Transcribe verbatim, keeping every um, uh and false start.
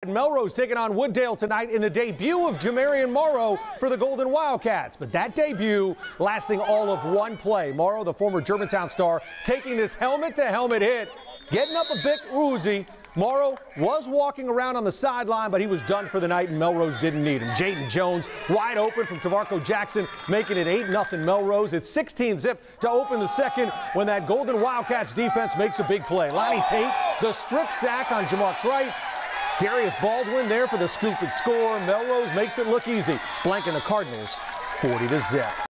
And Melrose taking on Wooddale tonight in the debut of Jamarian Morrow for the Golden Wildcats. But that debut lasting all of one play. Morrow, the former Germantown star, taking this helmet-to-helmet hit, getting up a bit woozy. Morrow was walking around on the sideline, but he was done for the night, and Melrose didn't need him. Jaden Jones wide open from Tavarco Jackson, making it eight nothing Melrose. It's sixteen zip to open the second when that Golden Wildcats defense makes a big play. Lonnie Tate, the strip sack on Jamarc's right. Darius Baldwin there for the scoop and score. Melrose makes it look easy, blanking the Cardinals forty to zip.